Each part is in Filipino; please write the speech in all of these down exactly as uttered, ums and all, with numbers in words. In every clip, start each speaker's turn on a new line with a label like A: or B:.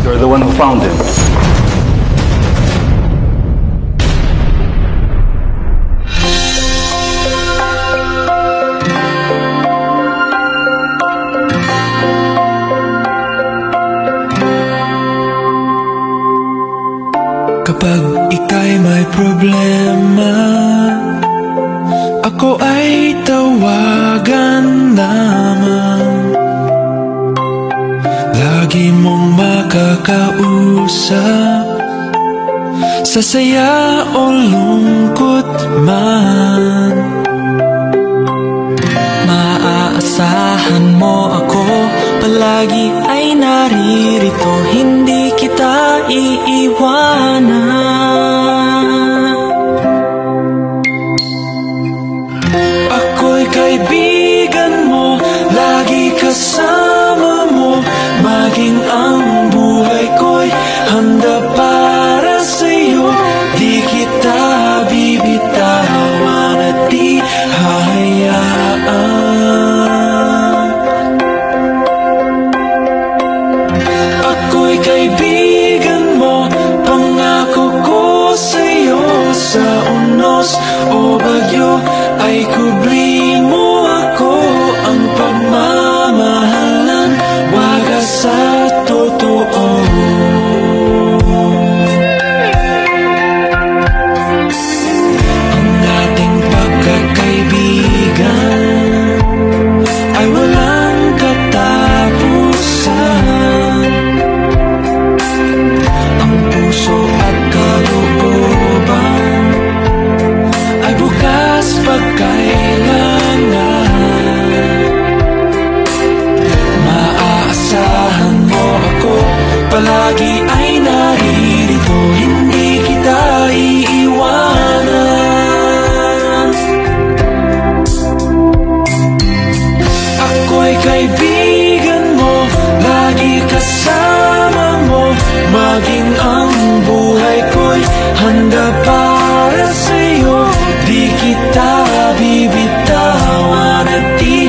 A: You're the one who found him.
B: Kapag ika'y may problema, ako ay tawagan lamang. Lagi mong makakausap, sa saya o lungkot man. Maaasahan mo ako, palagi ay naririto, hindi kita iiwanan. Ako'y kaibigan mo, lagi kasama mo, maging ang buhay ko'y handa para sa'yo. Di kita bibitawan at di hahayaan. Ako'y kaibigan mo, pangako ko sa'yo, sa unos o bagyo ay kubli mo ako. Ang pagmamahalan, wagas sa totoo. Ang ating pagkakaibigan ay walang katapusan. Ang puso at kalooban ay bukas pagkailangan. Maaasahan mo ako, palagi ay naririto, hindi kita iiwanan. Ako'y kaibigan mo, lagi kasama mo, maging ang buhay ko'y handa para sa'yo. Di kita bibitawan at di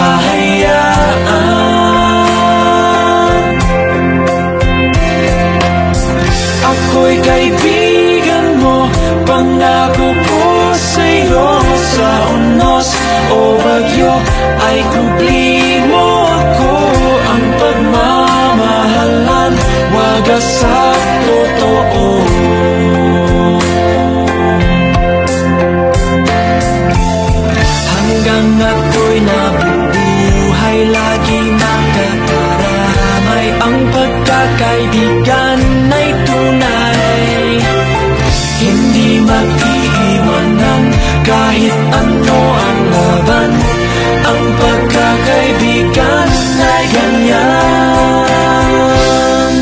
B: hahayaan. Ako'y kaibigan mo, pangako ko sa'yo, sa unos o bagyo ay kubli mo ako. Ang pagmamahalan, wagas sa totoo. Hanggang ako'y nabubuhay, lagi nakakaramay, ang pagkakaibigan ay tunay. Hindi mag-iiwanan kahit ano ang laban, ang pagkakaibigan ay ganyan.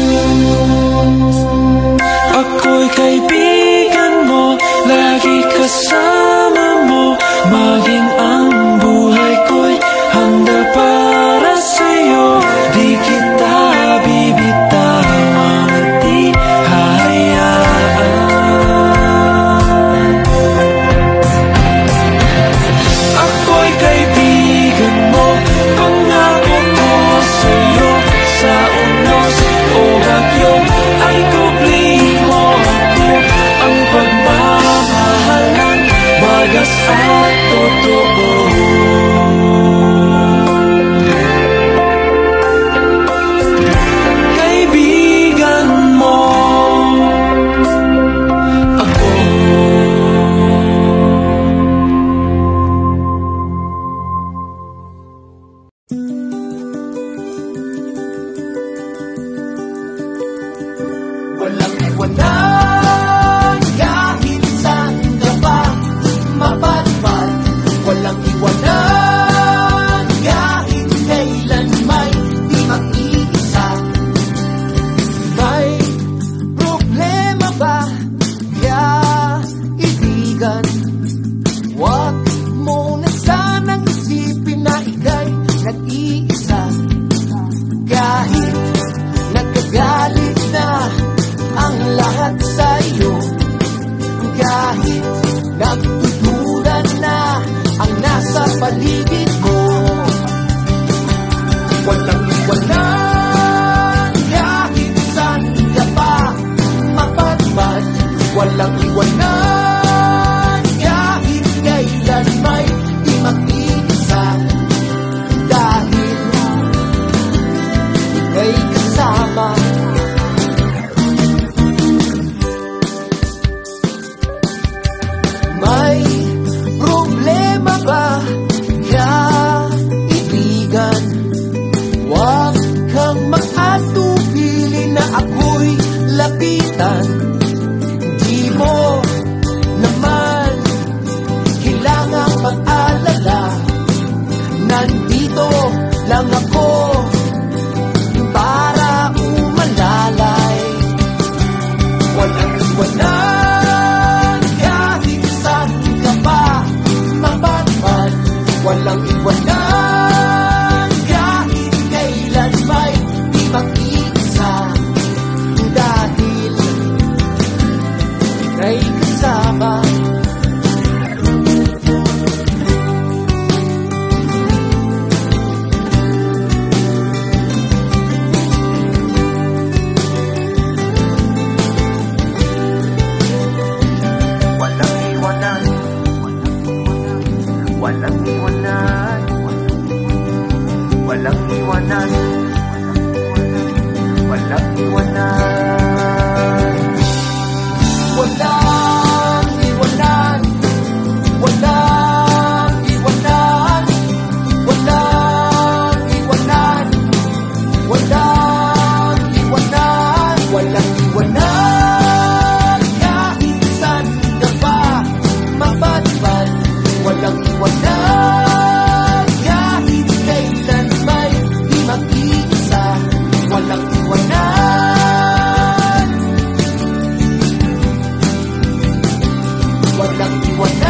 B: Ako'y kaibigan mo, lagi kasama mo, maging ang buhay ko'y handa para sa'yo. Di kita bibitawan at di hahayaan. Ako'y kaibigan mo, pangako ko sa'yo, sa unos o bagyo ay kubli mo ako. Ang pagmamahalan, wagas at totoo.
A: iwanan, walang iwanan, walang iwanan, walang iwanan, walang iwanan, walang iwanan, walang iwanan, kahit saan ka pa mapadpad, walang iwanan, kahit kailan may di mag-iisa, walang iwanan, walang iwanan.